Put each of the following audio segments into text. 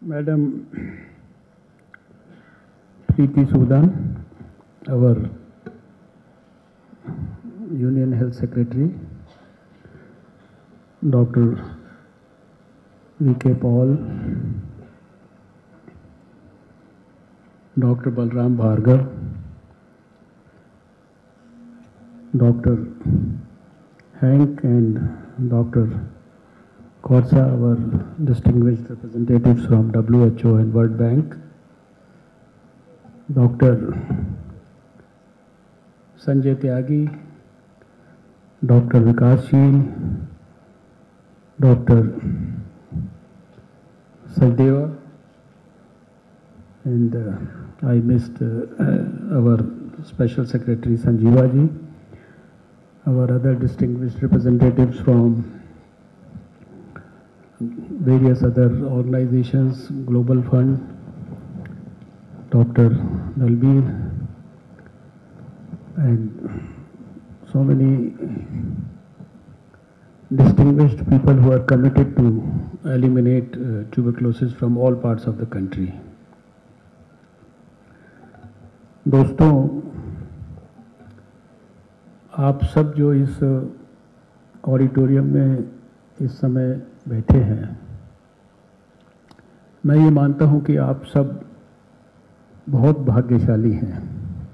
Madam Preeti Sudan, our Union Health Secretary, Dr. V.K. Paul, Dr. Balram Bhargav, Dr. Hank and Dr. Korsa, our distinguished representatives from WHO and World Bank, Dr. Sanjay Tyagi, Dr. Vikashsheel, Dr. Sajdeva, and I missed our Special Secretary Sanjeeva ji, our other distinguished representatives from various other organizations, Global Fund, Dr. Nalbir, and so many distinguished people who are committed to eliminate tuberculosis from all parts of the country. दोस्तों, आप सब जो इस auditorium में इस समय बैठे हैं, मैं ये मानता हूं कि आप सब बहुत भाग्यशाली हैं,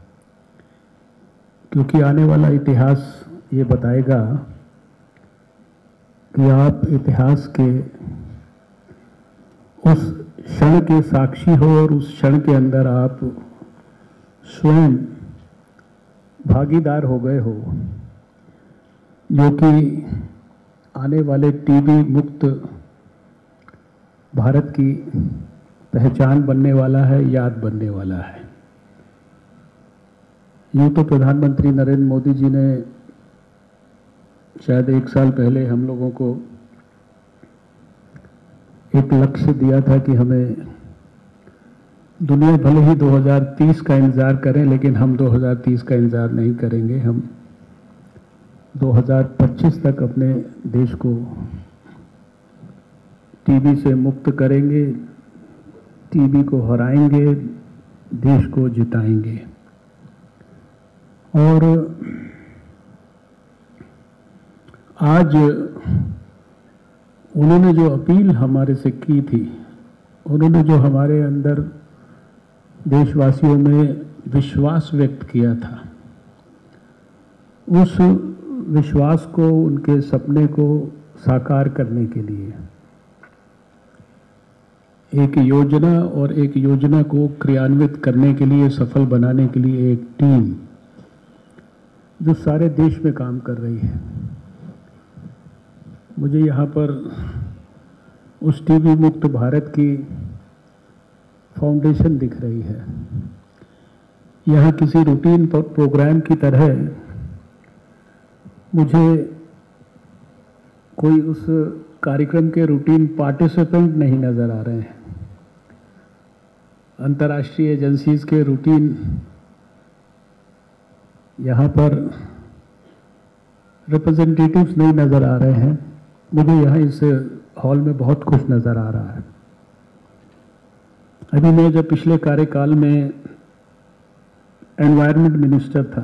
क्योंकि आने वाला इतिहास ये बताएगा कि आप इतिहास के उस क्षण के साक्षी हो और उस क्षण के अंदर आप स्वयं भागीदार हो गए हो, जो कि आने वाले टीबी मुक्त भारत की पहचान बनने वाला है, याद बनने वाला है। यूँ तो प्रधानमंत्री नरेंद्र मोदी जी ने शायद 1 साल पहले हम लोगों को एक लक्ष्य दिया था कि हमें दुनिया भले ही 2030 का इंतज़ार करें, लेकिन हम 2030 का इंतज़ार नहीं करेंगे। हम 2025 तक अपने देश को टीबी से मुक्त करेंगे, टीबी को हराएंगे, देश को जिताएंगे। और आज उन्होंने जो अपील हमारे से की थी, उन्होंने जो हमारे अंदर देशवासियों में विश्वास व्यक्त किया था, उस विश्वास को, उनके सपने को साकार करने के लिए एक योजना और एक योजना को क्रियान्वित करने के लिए, सफल बनाने के लिए एक टीम जो सारे देश में काम कर रही है। मुझे यहाँ पर उस टीबी मुक्त भारत की फाउंडेशन दिख रही है। यहाँ किसी रूटीन प्रोग्राम की तरह मुझे कोई उस कार्यक्रम के रूटीन पार्टिसिपेंट नहीं नज़र आ रहे हैं। अंतर्राष्ट्रीय एजेंसीज के रूटीन यहाँ पर रिप्रेजेंटेटिव्स नहीं नज़र आ रहे हैं। मुझे यहाँ इस हॉल में बहुत कुछ नज़र आ रहा है। अभी मैं जब पिछले कार्यकाल में एनवायरनमेंट मिनिस्टर था,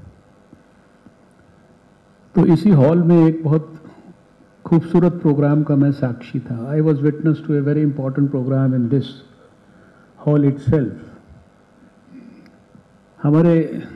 तो इसी हॉल में एक बहुत खूबसूरत प्रोग्राम का मैं साक्षी था। I was witness to a very important programme in this hall itself. हमारे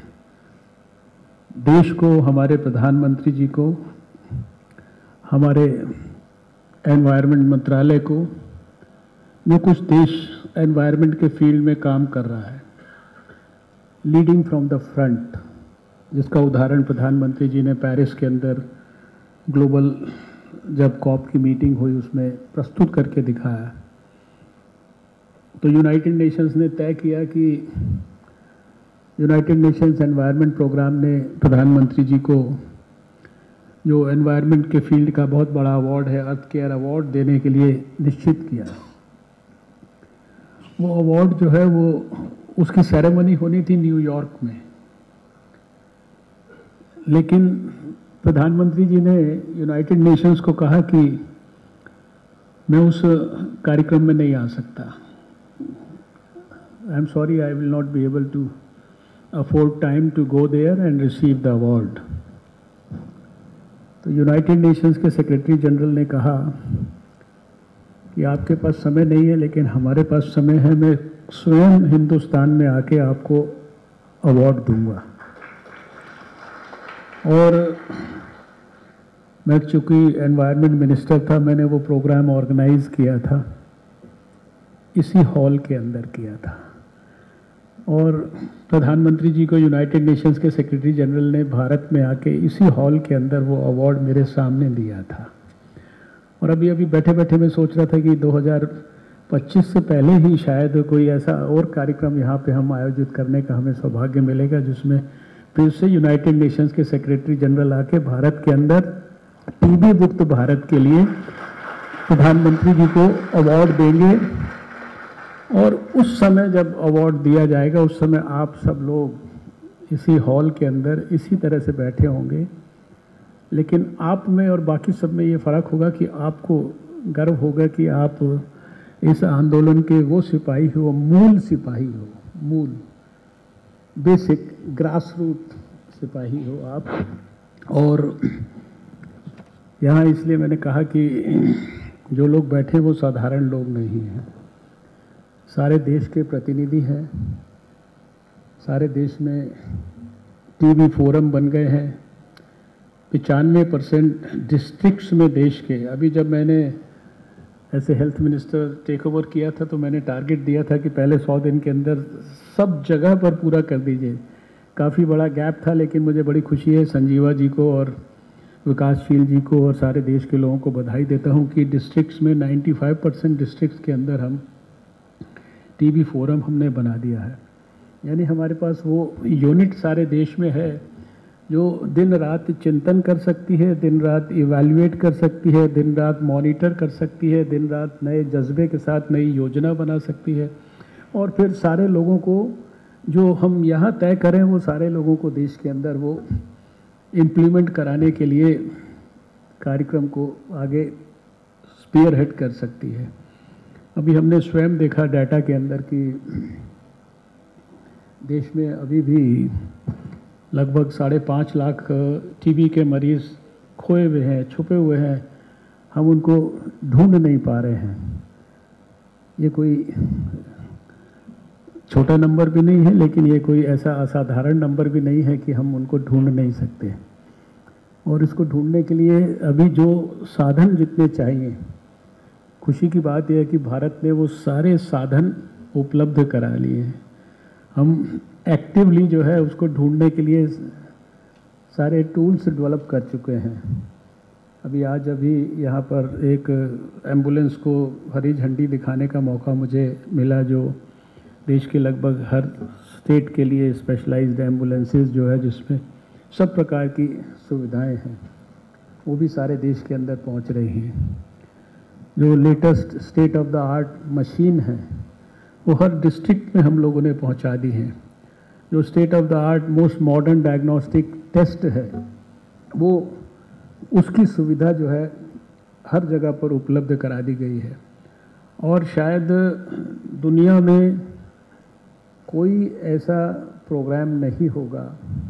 देश को, हमारे प्रधानमंत्री जी को, हमारे एनवायरनमेंट मंत्रालय को, जो कुछ देश एनवायरनमेंट के फील्ड में काम कर रहा है, लीडिंग फ्रॉम द फ्रंट, जिसका उदाहरण प्रधानमंत्री जी ने पेरिस के अंदर ग्लोबल जब कॉप की मीटिंग हुई उसमें प्रस्तुत करके दिखाया। तो यूनाइटेड नेशंस ने तय किया कि यूनाइटेड नेशंस एनवायरनमेंट प्रोग्राम ने प्रधानमंत्री जी को जो एनवायरनमेंट के फील्ड का बहुत बड़ा अवार्ड है, अर्थ केयर अवार्ड, देने के लिए निश्चित किया। वो अवार्ड जो है वो उसकी सेरेमनी होनी थी न्यूयॉर्क में, लेकिन प्रधानमंत्री जी ने यूनाइटेड नेशंस को कहा कि मैं उस कार्यक्रम में नहीं आ सकता। I am sorry, I will not be able to afford time to go there and receive the award. तो यूनाइटेड नेशंस के सेक्रेटरी जनरल ने कहा कि आपके पास समय नहीं है, लेकिन हमारे पास समय है, मैं स्वयं हिंदुस्तान में आके आपको अवार्ड दूंगा। और मैं चूँकि एनवायरनमेंट मिनिस्टर था, मैंने वो प्रोग्राम ऑर्गेनाइज किया था, इसी हॉल के अंदर किया था। और प्रधानमंत्री जी को यूनाइटेड नेशंस के सेक्रेटरी जनरल ने भारत में आके इसी हॉल के अंदर वो अवार्ड मेरे सामने दिया था। और अभी बैठे बैठे मैं सोच रहा था कि 2025 से पहले ही शायद कोई ऐसा और कार्यक्रम यहाँ पे हम आयोजित करने का हमें सौभाग्य मिलेगा, जिसमें फिर से यूनाइटेड नेशंस के सेक्रेटरी जनरल आके भारत के अंदर टीबी मुक्त भारत के लिए प्रधानमंत्री जी को अवार्ड देंगे। और उस समय जब अवार्ड दिया जाएगा, उस समय आप सब लोग इसी हॉल के अंदर इसी तरह से बैठे होंगे, लेकिन आप में और बाकी सब में ये फ़र्क होगा कि आपको गर्व होगा कि आप इस आंदोलन के वो सिपाही हो, मूल सिपाही हो, मूल बेसिक ग्रास रूट सिपाही हो आप। और यहाँ इसलिए मैंने कहा कि जो लोग बैठे वो साधारण लोग नहीं हैं, सारे देश के प्रतिनिधि हैं, सारे देश में टीबी फोरम बन गए हैं। 95% डिस्ट्रिक्ट्स में देश के, अभी जब मैंने ऐसे हेल्थ मिनिस्टर टेक ओवर किया था तो मैंने टारगेट दिया था कि पहले 100 दिन के अंदर सब जगह पर पूरा कर दीजिए। काफ़ी बड़ा गैप था, लेकिन मुझे बड़ी खुशी है, संजीवा जी को और विकासशील जी को और सारे देश के लोगों को बधाई देता हूं कि डिस्ट्रिक्ट्स में 95% डिस्ट्रिक्ट्स के अंदर हम टीबी फोरम हमने बना दिया है। यानी हमारे पास वो यूनिट सारे देश में है जो दिन रात चिंतन कर सकती है, दिन रात इवैल्यूएट कर सकती है, दिन रात मॉनिटर कर सकती है, दिन रात नए जज्बे के साथ नई योजना बना सकती है। और फिर सारे लोगों को जो हम यहाँ तय करें वो सारे लोगों को देश के अंदर वो इम्प्लीमेंट कराने के लिए कार्यक्रम को आगे स्पीयर हेड कर सकती है। अभी हमने स्वयं देखा डाटा के अंदर कि देश में अभी भी लगभग 5.5 लाख टीबी के मरीज़ खोए हुए हैं, छुपे हुए हैं, हम उनको ढूंढ नहीं पा रहे हैं। ये कोई छोटा नंबर भी नहीं है, लेकिन ये कोई ऐसा असाधारण नंबर भी नहीं है कि हम उनको ढूंढ नहीं सकते। और इसको ढूंढने के लिए अभी जो साधन जितने चाहिए, खुशी की बात यह है कि भारत ने वो सारे साधन उपलब्ध करा लिए हैं। हम एक्टिवली जो है उसको ढूंढने के लिए सारे टूल्स डेवलप कर चुके हैं। अभी यहाँ पर एक एम्बुलेंस को हरी झंडी दिखाने का मौका मुझे मिला, जो देश के लगभग हर स्टेट के लिए स्पेशलाइज्ड एम्बुलेंसेस जो है जिसमें सब प्रकार की सुविधाएं हैं, वो भी सारे देश के अंदर पहुंच रही हैं। जो latest state of the art machine है वो हर डिस्ट्रिक्ट में हम लोगों ने पहुंचा दी है। जो state of the art most modern diagnostic test है वो उसकी सुविधा जो है हर जगह पर उपलब्ध करा दी गई है। और शायद दुनिया में कोई ऐसा प्रोग्राम नहीं होगा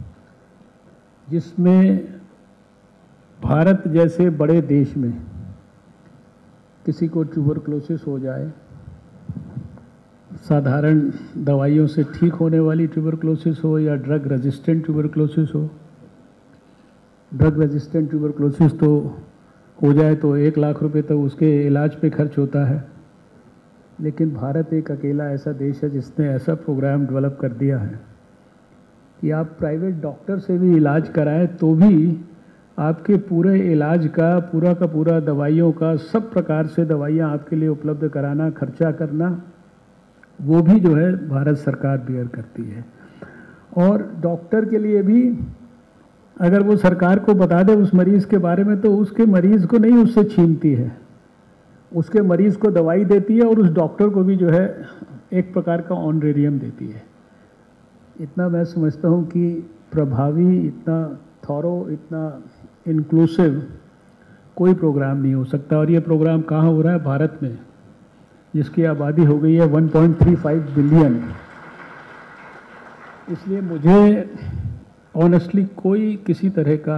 जिसमें भारत जैसे बड़े देश में किसी को ट्यूबरक्लोसिस हो जाए, साधारण दवाइयों से ठीक होने वाली ट्यूबरक्लोसिस हो या ड्रग रेजिस्टेंट ट्यूबरक्लोसिस हो। ड्रग रेजिस्टेंट ट्यूबरक्लोसिस तो हो जाए तो 1 लाख रुपए तक उसके इलाज पे खर्च होता है, लेकिन भारत एक अकेला ऐसा देश है जिसने ऐसा प्रोग्राम डेवलप कर दिया है कि आप प्राइवेट डॉक्टर से भी इलाज कराएं तो भी आपके पूरे इलाज का पूरा दवाइयों का सब प्रकार से दवाइयाँ आपके लिए उपलब्ध कराना, खर्चा करना, वो भी जो है भारत सरकार बियर करती है। और डॉक्टर के लिए भी अगर वो सरकार को बता दे उस मरीज़ के बारे में तो उसके मरीज़ को नहीं उससे छीनती है, उसके मरीज़ को दवाई देती है और उस डॉक्टर को भी जो है एक प्रकार का ऑनरेरियम देती है। इतना मैं समझता हूँ कि प्रभावी, इतना थॉरो, इतना इंक्लूसिव कोई प्रोग्राम नहीं हो सकता। और ये प्रोग्राम कहाँ हो रहा है? भारत में, जिसकी आबादी हो गई है 1.35 बिलियन। इसलिए मुझे ऑनेस्टली कोई किसी तरह का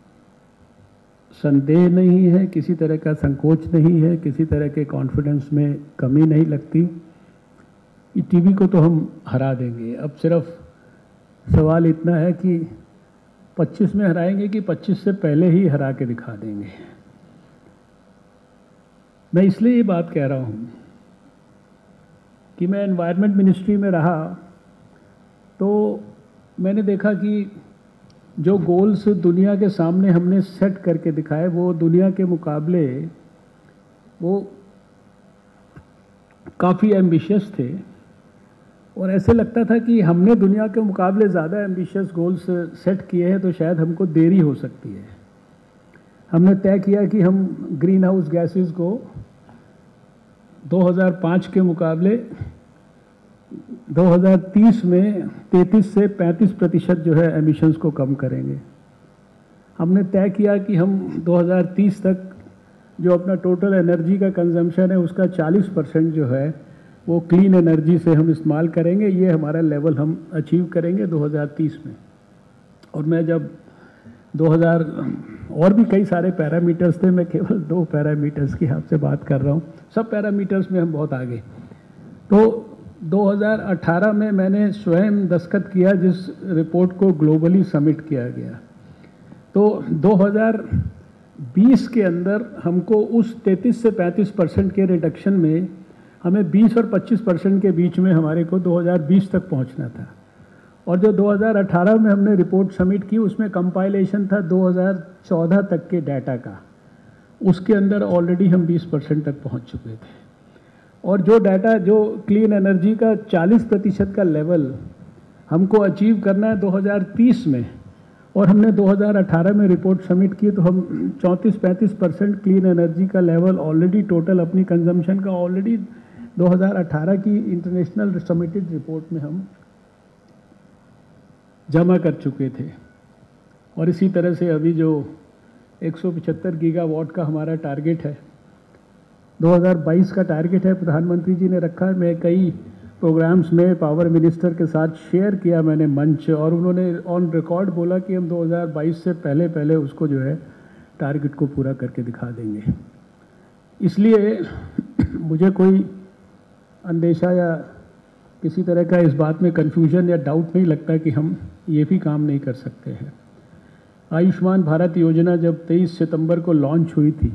संदेह नहीं है, किसी तरह का संकोच नहीं है, किसी तरह के कॉन्फिडेंस में कमी नहीं लगती। ये टीवी को तो हम हरा देंगे। अब सिर्फ सवाल इतना है कि 25 में हराएंगे कि 25 से पहले ही हरा के दिखा देंगे। मैं इसलिए ये बात कह रहा हूँ कि मैं एनवायरनमेंट मिनिस्ट्री में रहा तो मैंने देखा कि जो गोल्स दुनिया के सामने हमने सेट करके दिखाए वो दुनिया के मुकाबले वो काफ़ी एम्बिशियस थे। और ऐसे लगता था कि हमने दुनिया के मुकाबले ज़्यादा एम्बिशियस गोल्स सेट किए हैं तो शायद हमको देरी हो सकती है। हमने तय किया कि हम ग्रीन हाउस गैसेस को 2005 के मुकाबले 2030 में 33 से 35% जो है एमिशंस को कम करेंगे। हमने तय किया कि हम 2030 तक जो अपना टोटल एनर्जी का कंजम्पशन है उसका 40% जो है वो क्लीन एनर्जी से हम इस्तेमाल करेंगे। ये हमारा लेवल हम अचीव करेंगे 2030 में। और मैं जब 2000 और भी कई सारे पैरामीटर्स थे, मैं केवल 2 पैरामीटर्स की आपसे बात कर रहा हूँ, सब पैरामीटर्स में हम बहुत आगे। तो 2018 में मैंने स्वयं दस्तखत किया जिस रिपोर्ट को ग्लोबली सबमिट किया गया। तो 2020 के अंदर हमको उस 33 से 35% के रिडक्शन में हमें 20 और 25% के बीच में हमारे को 2020 तक पहुंचना था। और जो 2018 में हमने रिपोर्ट सबमिट की उसमें कंपाइलेशन था 2014 तक के डाटा का, उसके अंदर ऑलरेडी हम 20% तक पहुंच चुके थे। और जो डाटा जो क्लीन एनर्जी का 40% का लेवल हमको अचीव करना है 2030 में, और हमने 2018 में रिपोर्ट सबमिट की तो हम 34-35% क्लीन एनर्जी का लेवल ऑलरेडी टोटल अपनी कंजम्पशन का ऑलरेडी 2018 की इंटरनेशनल सबमिटेड रिपोर्ट में हम जमा कर चुके थे। और इसी तरह से अभी जो 175 गीगावाट का हमारा टारगेट है, 2022 का टारगेट है, प्रधानमंत्री जी ने रखा है। मैं कई प्रोग्राम्स में पावर मिनिस्टर के साथ शेयर किया मैंने मंच, और उन्होंने ऑन रिकॉर्ड बोला कि हम 2022 से पहले पहले उसको जो है टारगेट को पूरा करके दिखा देंगे। इसलिए मुझे कोई अंदेशा या किसी तरह का इस बात में कन्फ्यूजन या डाउट नहीं लगता कि हम ये भी काम नहीं कर सकते हैं। आयुष्मान भारत योजना जब 23 सितंबर को लॉन्च हुई थी,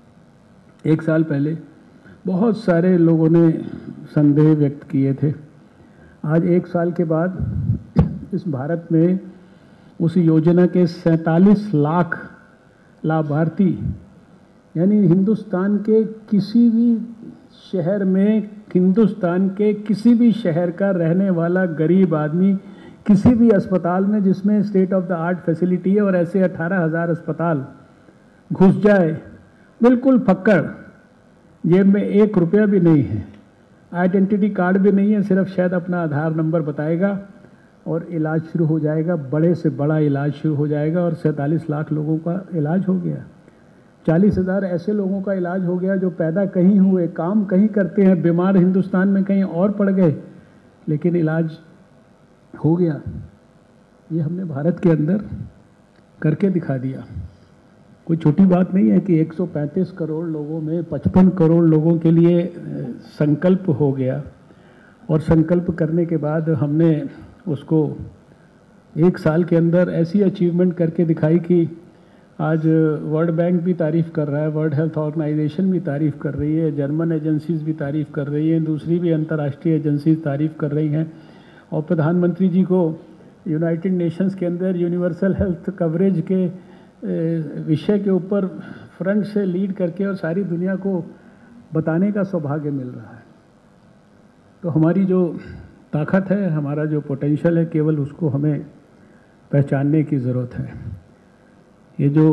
1 साल पहले, बहुत सारे लोगों ने संदेह व्यक्त किए थे। आज 1 साल के बाद इस भारत में उस योजना के 47 लाख लाभार्थी, यानी हिंदुस्तान के किसी भी शहर में, हिंदुस्तान के किसी भी शहर का रहने वाला गरीब आदमी किसी भी अस्पताल में जिसमें state of the art facility है, और ऐसे 18,000 अस्पताल घुस जाए बिल्कुल फक्कड़, जेब में 1 रुपया भी नहीं है, आइडेंटिटी कार्ड भी नहीं है, सिर्फ शायद अपना आधार नंबर बताएगा और इलाज शुरू हो जाएगा, बड़े से बड़ा इलाज शुरू हो जाएगा। और 47 लाख लोगों का इलाज हो गया। 40,000 ऐसे लोगों का इलाज हो गया जो पैदा कहीं हुए, काम कहीं करते हैं, बीमार हिंदुस्तान में कहीं और पड़ गए, लेकिन इलाज हो गया। ये हमने भारत के अंदर करके दिखा दिया। कोई छोटी बात नहीं है कि 135 करोड़ लोगों में 55 करोड़ लोगों के लिए संकल्प हो गया। और संकल्प करने के बाद हमने उसको 1 साल के अंदर ऐसी अचीवमेंट करके दिखाई कि आज वर्ल्ड बैंक भी तारीफ़ कर रहा है, वर्ल्ड हेल्थ ऑर्गेनाइजेशन भी तारीफ़ कर रही है, जर्मन एजेंसीज भी तारीफ़ कर रही हैं, दूसरी भी अंतर्राष्ट्रीय एजेंसीज तारीफ़ कर रही हैं। और प्रधानमंत्री जी को यूनाइटेड नेशंस के अंदर यूनिवर्सल हेल्थ कवरेज के विषय के ऊपर फ्रंट से लीड करके और सारी दुनिया को बताने का सौभाग्य मिल रहा है। तो हमारी जो ताकत है, हमारा जो पोटेंशियल है, केवल उसको हमें पहचानने की ज़रूरत है। ये जो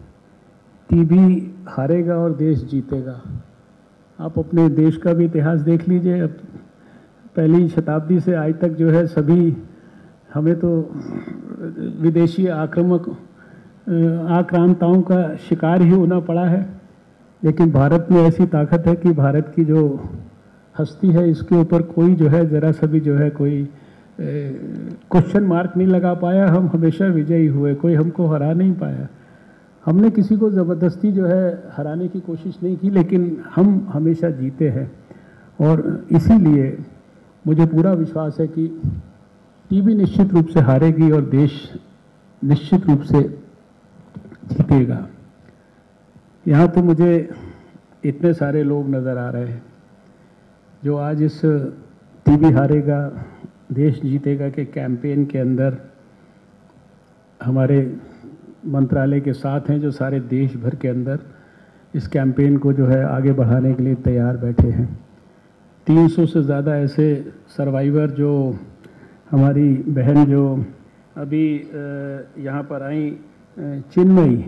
टीबी हारेगा और देश जीतेगा, आप अपने देश का भी इतिहास देख लीजिए। अब पहली शताब्दी से आज तक जो है सभी, हमें तो विदेशी आक्रामक आक्रांताओं का शिकार ही होना पड़ा है। लेकिन भारत में ऐसी ताकत है कि भारत की जो हस्ती है इसके ऊपर कोई जो है ज़रा सा भी जो है कोई क्वेश्चन मार्क नहीं लगा पाया। हम हमेशा विजयी हुए, कोई हमको हरा नहीं पाया। हमने किसी को ज़बरदस्ती जो है हराने की कोशिश नहीं की, लेकिन हम हमेशा जीते हैं। और इसीलिए मुझे पूरा विश्वास है कि टीबी निश्चित रूप से हारेगी और देश निश्चित रूप से जीतेगा। यहाँ तो मुझे इतने सारे लोग नज़र आ रहे हैं जो आज इस टीबी हारेगा देश जीतेगा के कैंपेन के अंदर हमारे मंत्रालय के साथ हैं, जो सारे देश भर के अंदर इस कैंपेन को जो है आगे बढ़ाने के लिए तैयार बैठे हैं। 300 से ज़्यादा ऐसे सर्वाइवर जो हमारी बहन जो अभी यहाँ पर आई चिन्मयी,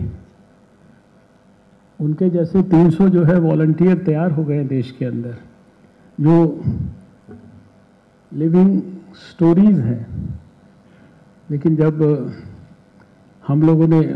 उनके जैसे 300 जो है वॉलंटियर तैयार हो गए देश के अंदर, जो लिविंग स्टोरीज हैं। लेकिन जब हम लोगों ने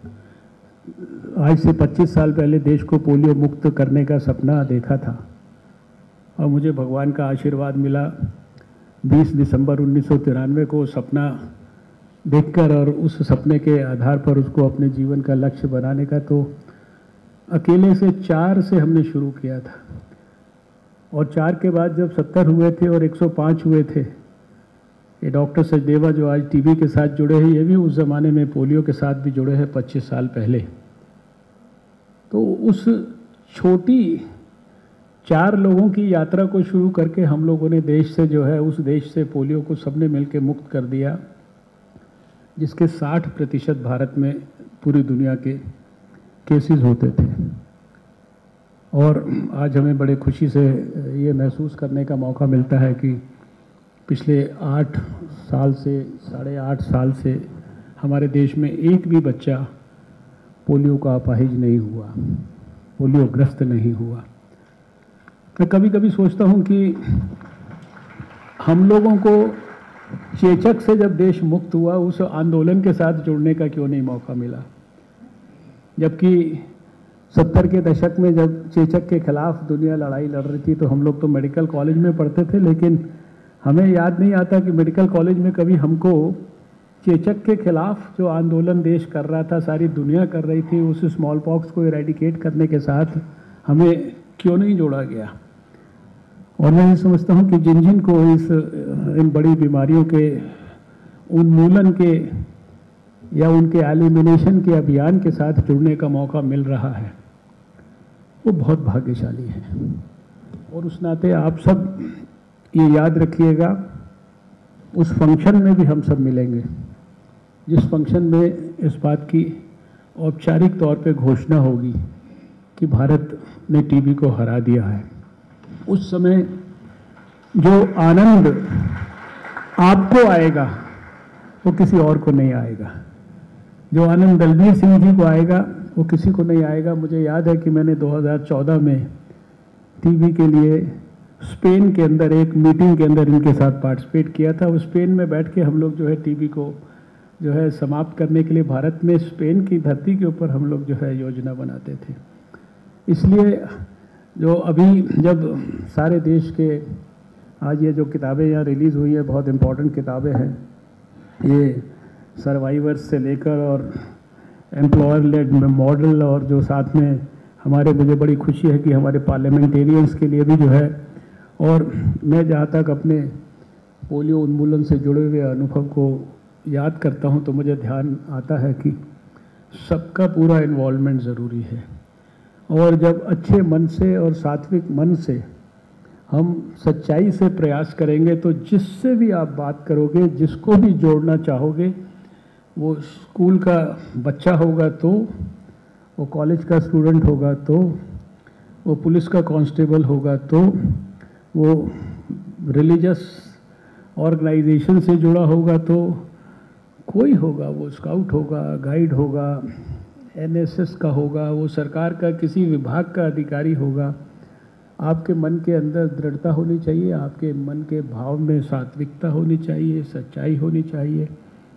आज से 25 साल पहले देश को पोलियो मुक्त करने का सपना देखा था और मुझे भगवान का आशीर्वाद मिला 20 दिसंबर 1993 को सपना देखकर और उस सपने के आधार पर उसको अपने जीवन का लक्ष्य बनाने का, तो अकेले से 4 से हमने शुरू किया था। और 4 के बाद जब 70 हुए थे और 105 हुए थे, ये डॉक्टर सचदेवा जो आज टीबी के साथ जुड़े हैं, ये भी उस ज़माने में पोलियो के साथ भी जुड़े हैं 25 साल पहले। तो उस छोटी 4 लोगों की यात्रा को शुरू करके हम लोगों ने देश से जो है उस देश से पोलियो को सबने मिलकर मुक्त कर दिया, जिसके 60% भारत में पूरी दुनिया के केसेस होते थे। और आज हमें बड़े खुशी से ये महसूस करने का मौका मिलता है कि पिछले 8 साल से 8.5 साल से हमारे देश में एक भी बच्चा पोलियो का अपाहिज नहीं हुआ, पोलियोग्रस्त नहीं हुआ। मैं कभी कभी सोचता हूँ कि हम लोगों को चेचक से जब देश मुक्त हुआ उस आंदोलन के साथ जुड़ने का क्यों नहीं मौका मिला, जबकि 70 के दशक में जब चेचक के खिलाफ दुनिया लड़ाई लड़ रही थी तो हम लोग तो मेडिकल कॉलेज में पढ़ते थे, लेकिन हमें याद नहीं आता कि मेडिकल कॉलेज में कभी हमको चेचक के खिलाफ जो आंदोलन देश कर रहा था, सारी दुनिया कर रही थी, उस स्मॉल पॉक्स को इरेडिकेट करने के साथ हमें क्यों नहीं जोड़ा गया। और मैं ये समझता हूँ कि जिन जिन को इन बड़ी बीमारियों के उन्मूलन के या उनके एलिमिनेशन के अभियान के साथ जुड़ने का मौका मिल रहा है, वो बहुत भाग्यशाली हैं। और उस नाते आप सब ये याद रखिएगा, उस फंक्शन में भी हम सब मिलेंगे जिस फंक्शन में इस बात की औपचारिक तौर पे घोषणा होगी कि भारत ने टीबी को हरा दिया है। उस समय जो आनंद आपको आएगा वो किसी और को नहीं आएगा, जो आनंद दलबीर सिंह जी को आएगा वो किसी को नहीं आएगा। मुझे याद है कि मैंने 2014 में टीबी के लिए स्पेन के अंदर एक मीटिंग के अंदर इनके साथ पार्टिसिपेट किया था। उस स्पेन में बैठ के हम लोग जो है टीबी को जो है समाप्त करने के लिए भारत में स्पेन की धरती के ऊपर हम लोग जो है योजना बनाते थे। इसलिए जो अभी जब सारे देश के आज ये जो किताबें यहाँ रिलीज़ हुई है, बहुत इम्पोर्टेंट किताबें हैं, ये सर्वाइवर्स से लेकर और एम्प्लॉयर लेड मॉडल, और जो साथ में हमारे, मुझे बड़ी खुशी है कि हमारे पार्लियामेंटेरियंस के लिए भी जो है, और मैं जहाँ तक अपने पोलियो उन्मूलन से जुड़े हुए अनुभव को याद करता हूँ तो मुझे ध्यान आता है कि सबका पूरा इन्वॉल्वमेंट ज़रूरी है। और जब अच्छे मन से और सात्विक मन से हम सच्चाई से प्रयास करेंगे तो जिससे भी आप बात करोगे, जिसको भी जोड़ना चाहोगे, वो स्कूल का बच्चा होगा तो, वो कॉलेज का स्टूडेंट होगा तो, वो पुलिस का कांस्टेबल होगा तो, वो रिलीजियस ऑर्गेनाइजेशन से जुड़ा होगा तो, कोई होगा, वो स्काउट होगा, गाइड होगा, एनएसएस का होगा, वो सरकार का किसी विभाग का अधिकारी होगा। आपके मन के अंदर दृढ़ता होनी चाहिए, आपके मन के भाव में सात्विकता होनी चाहिए, सच्चाई होनी चाहिए,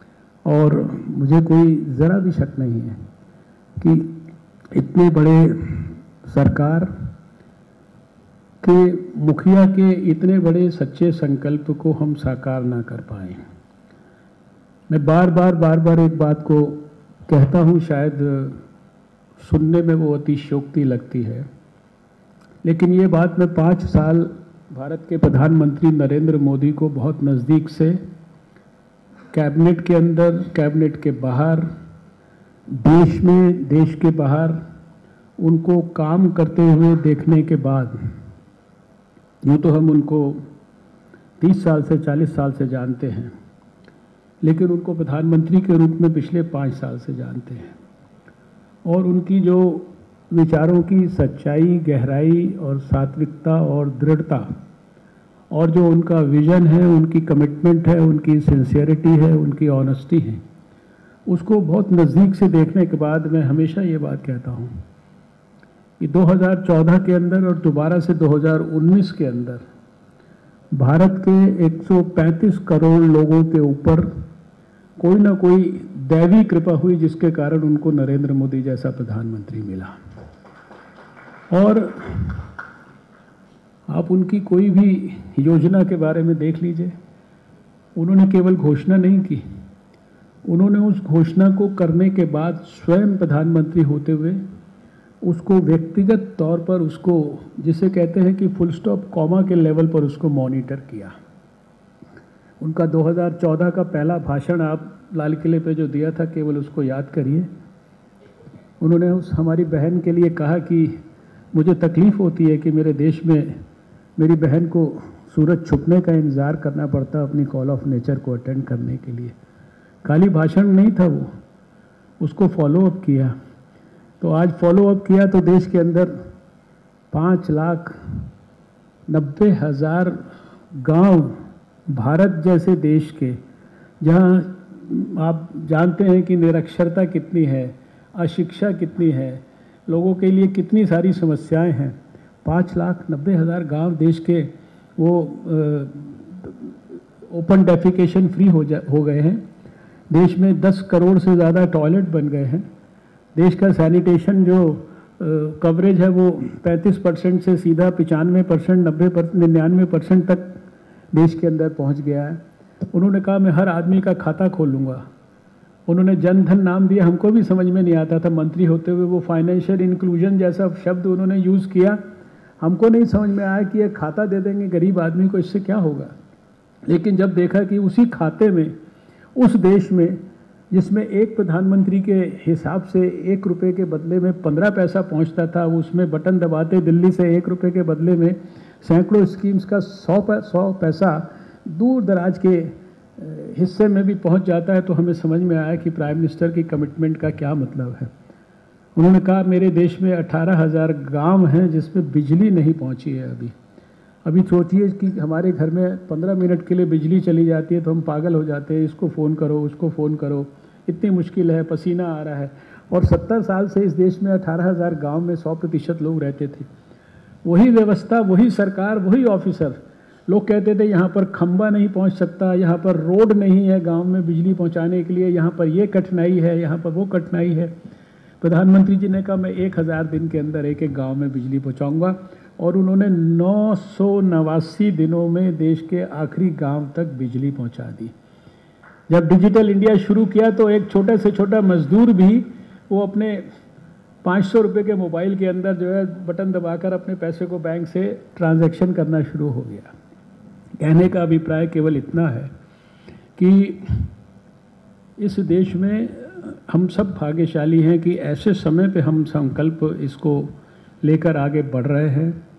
और मुझे कोई ज़रा भी शक नहीं है कि इतने बड़े सरकार के मुखिया के इतने बड़े सच्चे संकल्प को हम साकार ना कर पाए। मैं बार बार एक बात को कहता हूँ, शायद सुनने में वो अतिशयोक्ति लगती है, लेकिन ये बात मैं 5 साल भारत के प्रधानमंत्री नरेंद्र मोदी को बहुत नज़दीक से, कैबिनेट के अंदर, कैबिनेट के बाहर, देश में, देश के बाहर उनको काम करते हुए देखने के बाद, यूँ तो हम उनको 30 साल से 40 साल से जानते हैं, लेकिन उनको प्रधानमंत्री के रूप में पिछले 5 साल से जानते हैं। और उनकी जो विचारों की सच्चाई, गहराई और सात्विकता और दृढ़ता, और जो उनका विजन है, उनकी कमिटमेंट है, उनकी सिंसियरिटी है, उनकी ऑनेस्टी है, उसको बहुत नज़दीक से देखने के बाद मैं हमेशा ये बात कहता हूँ कि 2014 के अंदर और दोबारा से 2019 के अंदर भारत के 135 करोड़ लोगों के ऊपर कोई ना कोई दैवी कृपा हुई, जिसके कारण उनको नरेंद्र मोदी जैसा प्रधानमंत्री मिला। और आप उनकी कोई भी योजना के बारे में देख लीजिए, उन्होंने केवल घोषणा नहीं की, उन्होंने उस घोषणा को करने के बाद स्वयं प्रधानमंत्री होते हुए उसको व्यक्तिगत तौर पर, उसको जिसे कहते हैं कि फुल स्टॉप कॉमा के लेवल पर उसको मॉनिटर किया। उनका 2014 का पहला भाषण आप लाल किले पे जो दिया था, केवल उसको याद करिए। उन्होंने उस हमारी बहन के लिए कहा कि मुझे तकलीफ़ होती है कि मेरे देश में मेरी बहन को सूरज छुपने का इंतज़ार करना पड़ता अपनी कॉल ऑफ नेचर को अटेंड करने के लिए। खाली भाषण नहीं था वो, उसको फॉलो अप किया। तो आज फॉलो अप किया तो देश के अंदर 5,90,000 गांव, भारत जैसे देश के, जहां आप जानते हैं कि निरक्षरता कितनी है, अशिक्षा कितनी है, लोगों के लिए कितनी सारी समस्याएं हैं, 5,90,000 गांव देश के वो ओपन डेफिकेशन फ्री हो गए हैं। देश में 10 करोड़ से ज़्यादा टॉयलेट बन गए हैं। देश का सैनिटेशन जो कवरेज है वो 35% से सीधा 95%, 99% तक देश के अंदर पहुंच गया है। उन्होंने कहा मैं हर आदमी का खाता खोलूँगा। उन्होंने जन धन नाम दिया, हमको भी समझ में नहीं आता था मंत्री होते हुए, वो फाइनेंशियल इंक्लूजन जैसा शब्द उन्होंने यूज़ किया, हमको नहीं समझ में आया कि ये खाता दे देंगे गरीब आदमी को, इससे क्या होगा। लेकिन जब देखा कि उसी खाते में, उस देश में जिसमें एक प्रधानमंत्री के हिसाब से 1 रुपये के बदले में 15 पैसा पहुंचता था, उसमें बटन दबाते दिल्ली से 1 रुपये के बदले में सैकड़ों स्कीम्स का 100 पैसा दूर दराज के हिस्से में भी पहुंच जाता है, तो हमें समझ में आया कि प्राइम मिनिस्टर की कमिटमेंट का क्या मतलब है। उन्होंने कहा मेरे देश में 18,000 गांव हैं जिसमें बिजली नहीं पहुंची है अभी सोचिए कि हमारे घर में 15 मिनट के लिए बिजली चली जाती है तो हम पागल हो जाते हैं, इसको फ़ोन करो, उसको फ़ोन करो, इतनी मुश्किल है, पसीना आ रहा है। और 70 साल से इस देश में 18,000 गांव में 100% लोग रहते थे। वही व्यवस्था, वही सरकार, वही ऑफिसर, लोग कहते थे यहाँ पर खंबा नहीं पहुँच सकता, यहाँ पर रोड नहीं है गांव में बिजली पहुँचाने के लिए, यहाँ पर ये कठिनाई है, यहाँ पर वो कठिनाई है। प्रधानमंत्री जी ने कहा मैं 1000 दिन के अंदर एक एक गाँव में बिजली पहुँचाऊँगा, और उन्होंने 989 दिनों में देश के आखिरी गांव तक बिजली पहुंचा दी। जब डिजिटल इंडिया शुरू किया तो एक छोटा से छोटा मजदूर भी वो अपने 500 रुपये के मोबाइल के अंदर जो है बटन दबाकर अपने पैसे को बैंक से ट्रांजैक्शन करना शुरू हो गया। कहने का अभिप्राय केवल इतना है कि इस देश में हम सब भाग्यशाली हैं कि ऐसे समय पे हम संकल्प इसको लेकर आगे बढ़ रहे हैं।